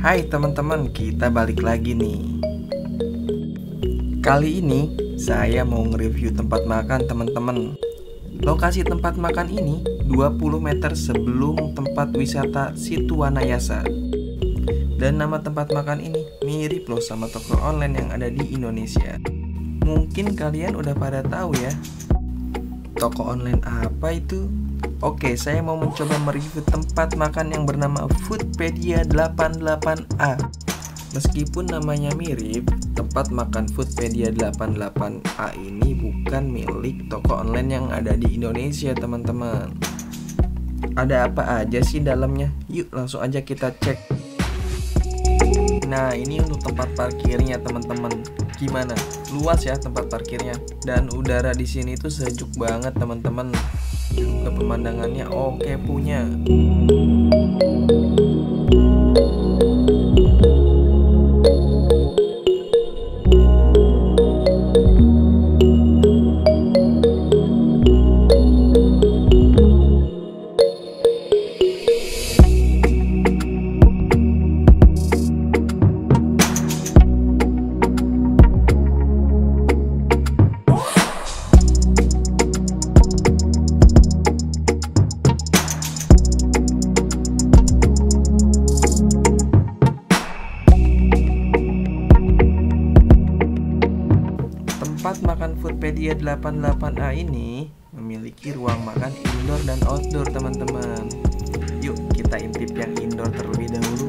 Hai teman-teman, kita balik lagi nih. Kali ini saya mau nge-review tempat makan teman-teman. Lokasi tempat makan ini 20 meter sebelum tempat wisata Situ Wanayasa. Dan nama tempat makan ini mirip loh sama toko online yang ada di Indonesia. Mungkin kalian udah pada tahu ya. Toko online apa itu? Oke, saya mau mencoba mereview tempat makan yang bernama Foodpedia 88A. Meskipun namanya mirip, tempat makan Foodpedia 88A ini bukan milik toko online yang ada di Indonesia, teman-teman. Ada apa aja sih dalamnya? Yuk langsung aja kita cek. Nah, ini untuk tempat parkirnya, teman-teman. Gimana? Luas ya tempat parkirnya. Dan udara di sini tuh sejuk banget, teman-teman. Juga pemandangannya oke punya. Tempat makan Foodpedia 88A ini memiliki ruang makan indoor dan outdoor, teman-teman. Yuk kita intip yang indoor terlebih dahulu.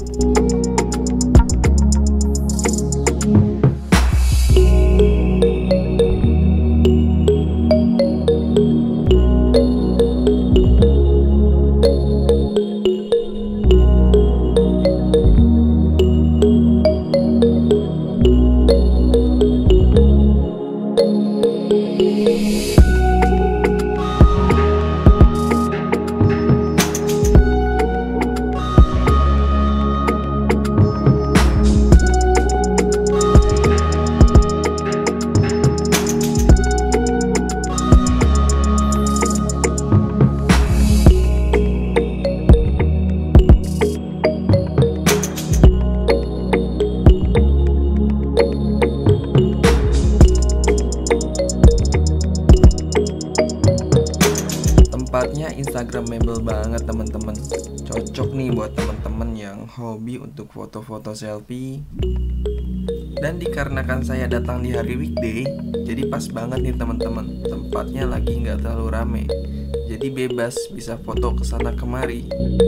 Tempatnya instagramable banget, teman-teman. Cocok nih buat teman-teman yang hobi untuk foto-foto selfie. Dan dikarenakan saya datang di hari weekday, jadi pas banget nih teman-teman. Tempatnya lagi nggak terlalu rame, jadi bebas bisa foto kesana kemari.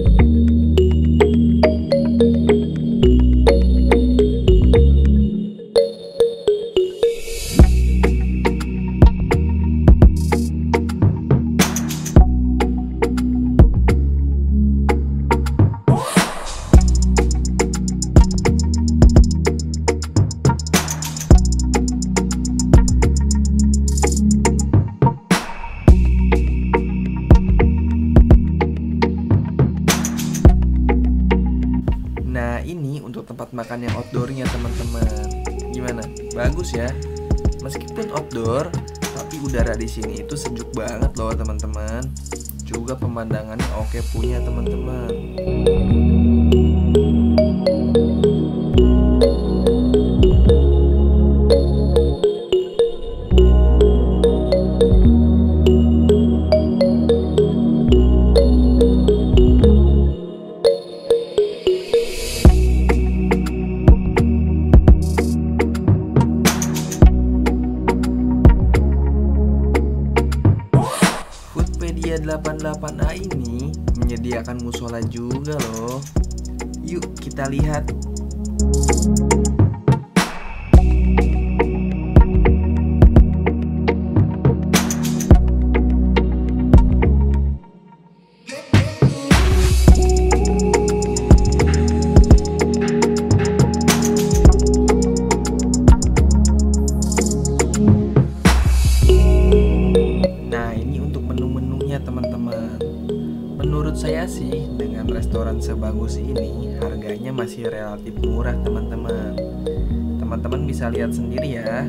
Nah, ini untuk tempat makan yang outdoornya, teman-teman. Gimana? Bagus ya? Meskipun outdoor, tapi udara di sini itu sejuk banget loh, teman-teman. Juga pemandangannya oke punya, teman-teman. Foodpedia 88A ini menyediakan musola juga loh. Yuk kita lihat. Teman-teman, menurut saya sih dengan restoran sebagus ini harganya masih relatif murah, teman-teman. Teman-teman bisa lihat sendiri ya.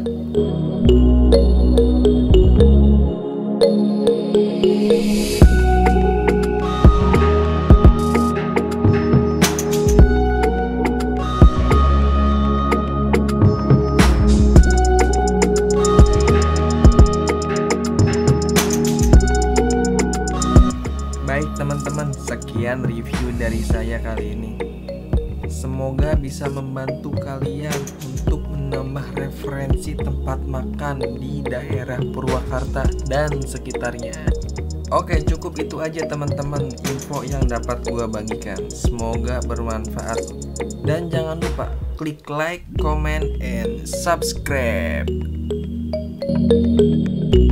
teman-teman, sekian review dari saya kali ini. Semoga bisa membantu kalian untuk menambah referensi tempat makan di daerah Purwakarta dan sekitarnya. Oke, cukup itu aja teman-teman info yang dapat gua bagikan. Semoga bermanfaat. Dan jangan lupa klik like, comment, and subscribe.